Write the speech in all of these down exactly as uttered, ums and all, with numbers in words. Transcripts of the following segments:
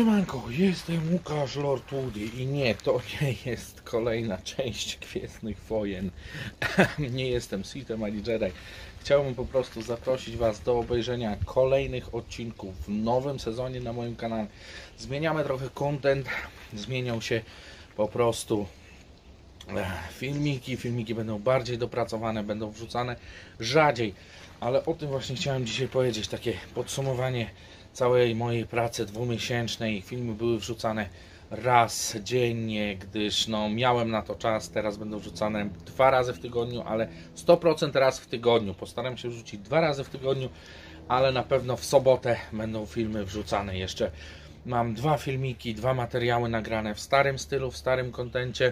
Siemanko, jestem Łukasz Lord Woody i nie, to nie jest kolejna część Gwiezdnych Wojen. Nie jestem Sithem ani Jedi. Chciałbym po prostu zaprosić Was do obejrzenia kolejnych odcinków w nowym sezonie na moim kanale. Zmieniamy trochę content, zmienią się po prostu filmiki. Filmiki będą bardziej dopracowane, będą wrzucane rzadziej. Ale o tym właśnie chciałem dzisiaj powiedzieć, takie podsumowanie całej mojej pracy dwumiesięcznej. Filmy były wrzucane raz dziennie, gdyż no, miałem na to czas. Teraz będą wrzucane dwa razy w tygodniu, ale sto procent raz w tygodniu. Postaram się wrzucić dwa razy w tygodniu, ale na pewno w sobotę będą filmy wrzucane. Jeszcze mam dwa filmiki, dwa materiały nagrane w starym stylu, w starym kontencie.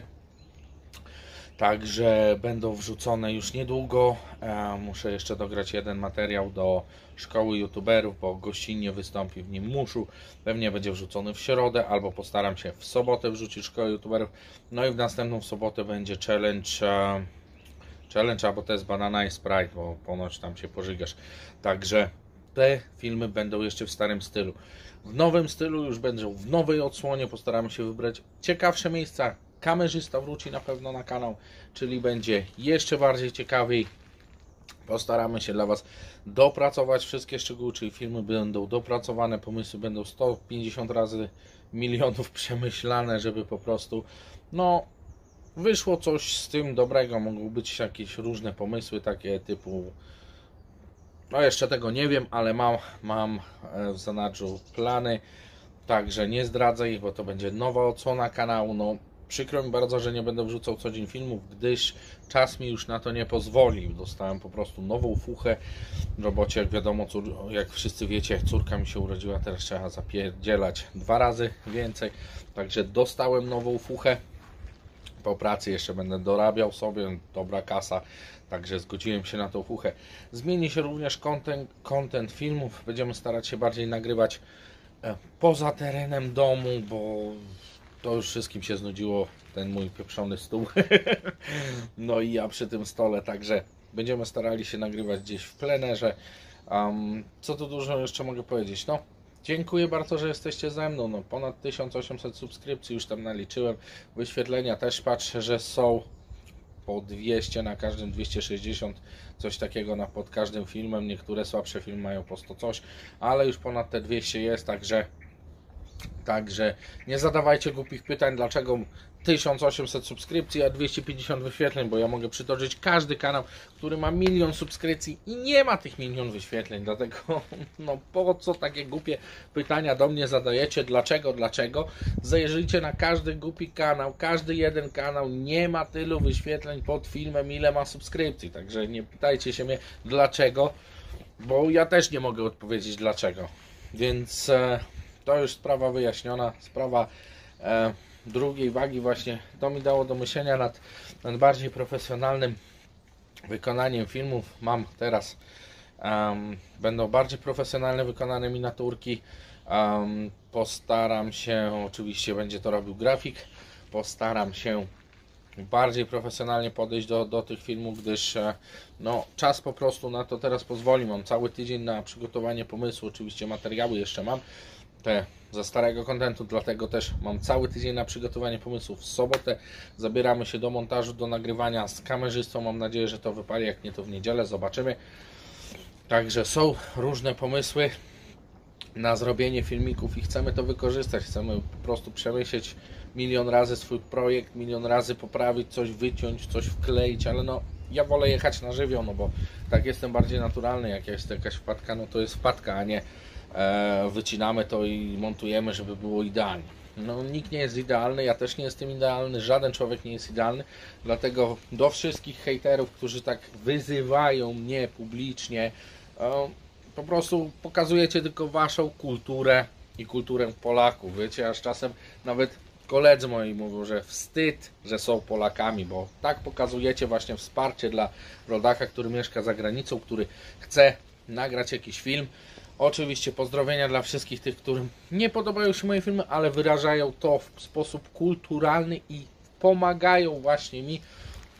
Także będą wrzucone już niedługo. Muszę jeszcze dograć jeden materiał do szkoły youtuberów, bo gościnnie wystąpi w nim Muszu. Pewnie będzie wrzucony w środę, albo postaram się w sobotę wrzucić szkołę youtuberów. No i w następną w sobotę będzie challenge, challenge albo to jest Banana i Sprite, bo ponoć tam się pożygasz. Także te filmy będą jeszcze w starym stylu. W nowym stylu już będą w nowej odsłonie. Postaramy się wybrać ciekawsze miejsca. Kamerzysta wróci na pewno na kanał, czyli będzie jeszcze bardziej ciekawiej. Postaramy się dla Was dopracować wszystkie szczegóły, czyli filmy będą dopracowane, pomysły będą sto pięćdziesiąt razy milionów przemyślane, żeby po prostu no wyszło coś z tym dobrego. Mogą być jakieś różne pomysły, takie typu, no jeszcze tego nie wiem, ale mam, mam w zanadrzu plany, także nie zdradzę ich, bo to będzie nowa odsłona kanału. No przykro mi bardzo, że nie będę wrzucał co dzień filmów, gdyż czas mi już na to nie pozwolił. Dostałem po prostu nową fuchę w robocie. Jak wiadomo, jak wszyscy wiecie, córka mi się urodziła, teraz trzeba zapierdzielać dwa razy więcej. Także dostałem nową fuchę. Po pracy jeszcze będę dorabiał sobie, dobra kasa, także zgodziłem się na tą fuchę. Zmieni się również content, content filmów. Będziemy starać się bardziej nagrywać poza terenem domu, bo to już wszystkim się znudziło, ten mój pieprzony stół. No i ja przy tym stole, także będziemy starali się nagrywać gdzieś w plenerze. Um, co tu dużo jeszcze mogę powiedzieć? No, dziękuję bardzo, że jesteście ze mną. No, ponad tysiąc osiemset subskrypcji już tam naliczyłem. Wyświetlenia też patrzę, że są po dwieście na każdym, dwieście sześćdziesiąt, coś takiego na, pod każdym filmem. Niektóre słabsze filmy mają po sto coś, ale już ponad te dwieście jest, także Także nie zadawajcie głupich pytań, dlaczego tysiąc osiemset subskrypcji, a dwieście pięćdziesiąt wyświetleń, bo ja mogę przytoczyć każdy kanał, który ma milion subskrypcji i nie ma tych milion wyświetleń. Dlatego no po co takie głupie pytania do mnie zadajecie? Dlaczego? Dlaczego? Zajrzyjcie na każdy głupi kanał, każdy jeden kanał nie ma tylu wyświetleń pod filmem, ile ma subskrypcji. Także nie pytajcie się mnie dlaczego, bo ja też nie mogę odpowiedzieć dlaczego. Więc e, to już sprawa wyjaśniona, sprawa e, drugiej wagi właśnie. To mi dało do myślenia nad, nad bardziej profesjonalnym wykonaniem filmów. Mam teraz, um, będą bardziej profesjonalne wykonane miniaturki. Um, postaram się, oczywiście będzie to robił grafik, postaram się bardziej profesjonalnie podejść do, do tych filmów, gdyż no, czas po prostu na to teraz pozwoli. Mam cały tydzień na przygotowanie pomysłu, oczywiście materiały jeszcze mam te ze starego kontentu, dlatego też mam cały tydzień na przygotowanie pomysłów. W sobotę zabieramy się do montażu, do nagrywania z kamerzystą. Mam nadzieję, że to wypali, jak nie to w niedzielę, zobaczymy. Także są różne pomysły na zrobienie filmików i chcemy to wykorzystać. Chcemy po prostu przemyśleć milion razy swój projekt, milion razy poprawić, coś wyciąć, coś wkleić, ale no ja wolę jechać na żywioł, no bo tak jestem bardziej naturalny. Jak jest jakaś wpadka, no to jest wpadka, a nie e, wycinamy to i montujemy, żeby było idealnie. No nikt nie jest idealny, ja też nie jestem idealny, żaden człowiek nie jest idealny, dlatego do wszystkich hejterów, którzy tak wyzywają mnie publicznie, e, po prostu pokazujecie tylko waszą kulturę i kulturę Polaków. Wiecie, aż czasem nawet koledzy moi mówią, że wstyd, że są Polakami, bo tak pokazujecie właśnie wsparcie dla rodaka, który mieszka za granicą, który chce nagrać jakiś film. Oczywiście pozdrowienia dla wszystkich tych, którym nie podobają się moje filmy, ale wyrażają to w sposób kulturalny i pomagają właśnie mi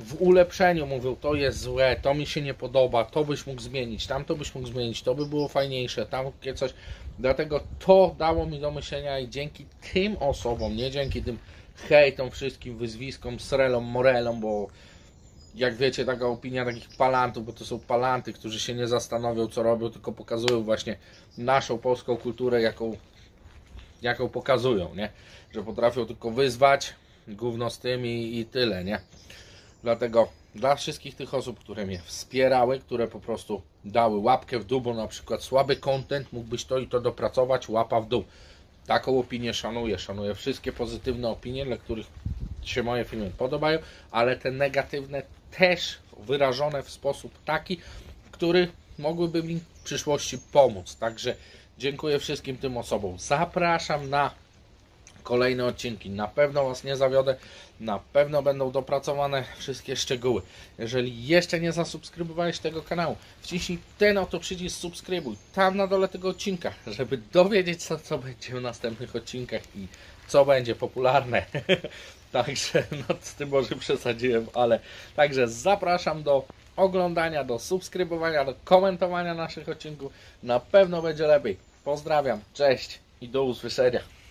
w ulepszeniu mówią, to jest złe, to mi się nie podoba, to byś mógł zmienić, tamto byś mógł zmienić, to by było fajniejsze, tamkie coś. Dlatego to dało mi do myślenia i dzięki tym osobom, nie dzięki tym hejtom, wszystkim wyzwiskom, srelom, morelom, bo jak wiecie, taka opinia takich palantów, bo to są palanty, którzy się nie zastanowią, co robią, tylko pokazują właśnie naszą polską kulturę, jaką, jaką pokazują, nie? Że potrafią tylko wyzwać, gówno z tym i, i tyle, nie? Dlatego dla wszystkich tych osób, które mnie wspierały, które po prostu dały łapkę w dół, bo na przykład słaby content, mógłbyś to i to dopracować, łapa w dół. Taką opinię szanuję, szanuję wszystkie pozytywne opinie, dla których się moje filmy podobają, ale te negatywne też wyrażone w sposób taki, który mogłyby mi w przyszłości pomóc. Także dziękuję wszystkim tym osobom. Zapraszam na kolejne odcinki. Na pewno Was nie zawiodę. Na pewno będą dopracowane wszystkie szczegóły. Jeżeli jeszcze nie zasubskrybowałeś tego kanału, wciśnij ten oto przycisk subskrybuj tam na dole tego odcinka, żeby dowiedzieć się, co będzie w następnych odcinkach i co będzie popularne. Także no z tym może przesadziłem, ale także zapraszam do oglądania, do subskrybowania, do komentowania naszych odcinków. Na pewno będzie lepiej. Pozdrawiam, cześć i do usłyszenia.